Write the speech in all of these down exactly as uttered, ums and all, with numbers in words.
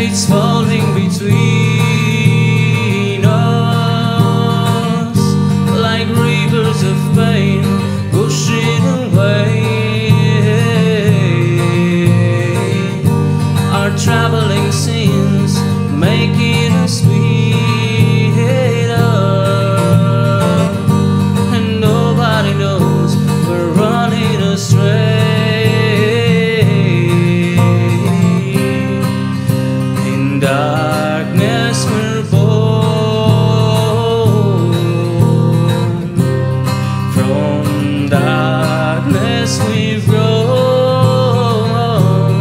streets falling between us, like rivers of pain pushing away our traveling sins, making us sweeter, and nobody knows we're running astray. Darkness we're born, from darkness we've grown,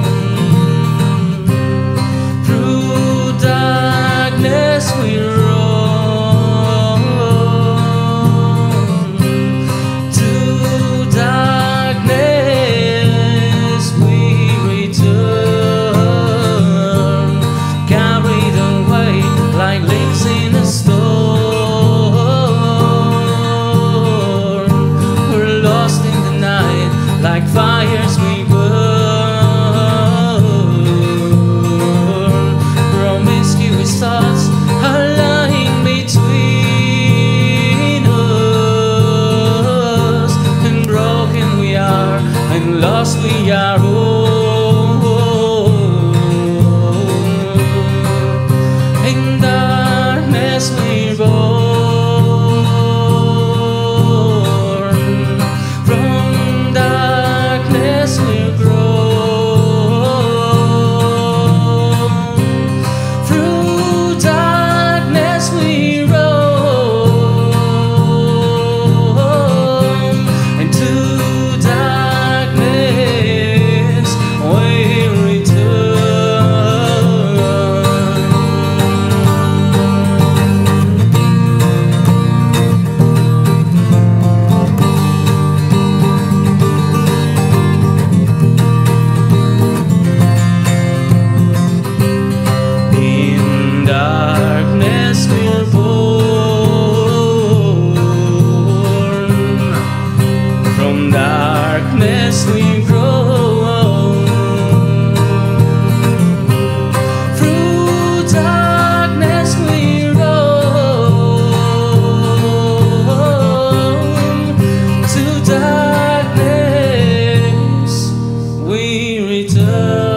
through darkness we roam, to darkness we return, like leaves in a storm. We're lost in the night, like fires we burn. Promiscuous thoughts are lying between us, and broken we are, and lost we are all. In darkness we're born, from darkness we're grown, through darkness we roam, and to darkness we return. Darkness we grow, through darkness we roam, to darkness we return.